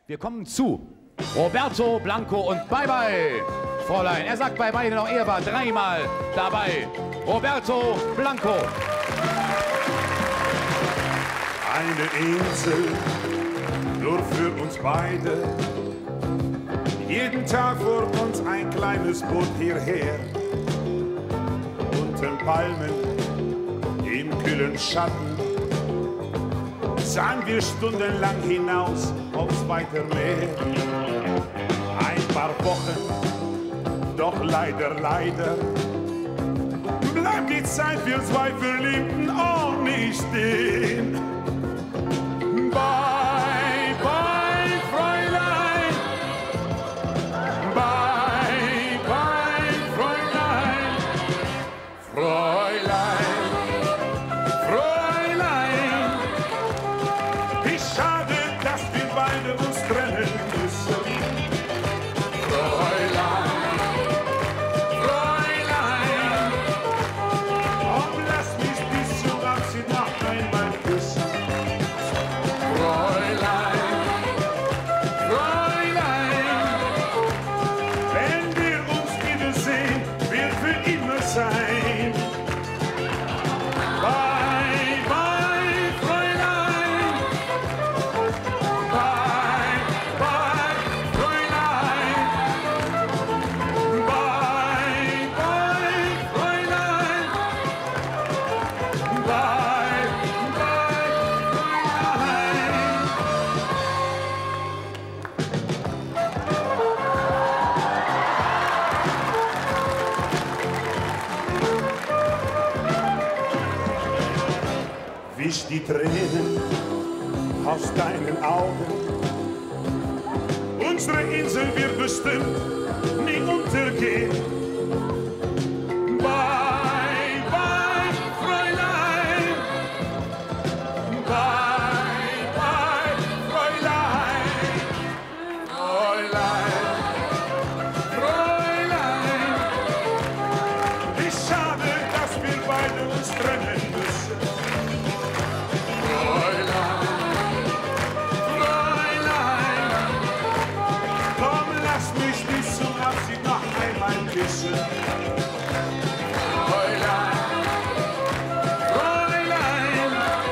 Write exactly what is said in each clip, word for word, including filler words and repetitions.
Wir kommen zu Roberto Blanco und Bye Bye. Fräulein, er sagt Bye Bye, noch er war dreimal dabei. Roberto Blanco. Eine Insel, nur für uns beide. Jeden Tag vor uns ein kleines Boot hierher. Unter Palmen, im kühlen Schatten, sahen wir stundenlang hinaus aufs weite Meer. Ein paar Wochen, doch leider, leider, bleibt die Zeit für zwei Verliebten auch nicht stehen. Bye, bye, Fräulein. Bye, bye, Fräulein. Fräulein, Fräulein. Wie schade, dass wir beide uns trennen müssen. Fräulein, Fräulein. Komm, lass mich bis zum Abschied noch einmal küssen. Fräulein, Fräulein, wenn wir uns wiedersehen, wird für immer sein. Bye, bye, Fräulein. Bye, bye, Fräulein. Bye, bye, Fräulein. Bye, bye, Fräulein. Wisch die Tränen aus deinen Augen. Unsere Insel wird bestimmt nie untergehen. Bye, bye, Fräulein. Bye, bye, Fräulein. Fräulein, Fräulein. Wie schade, dass wir beide uns trennen müssen. Fräulein, Fräulein, komm, lass mich bis zum Abschied noch einmal küssen. Fräulein, Fräulein,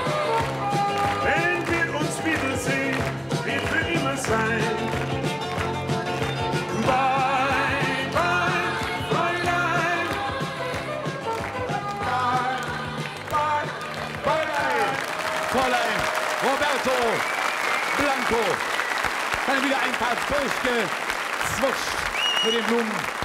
wenn wir uns wiedersehen, wird für immer sein. Bye, bye, Fräulein. Bye, bye, Fräulein. Fräulein Roberto Blanco. Dann wieder ein paar durchgezwutscht mit den Blumen.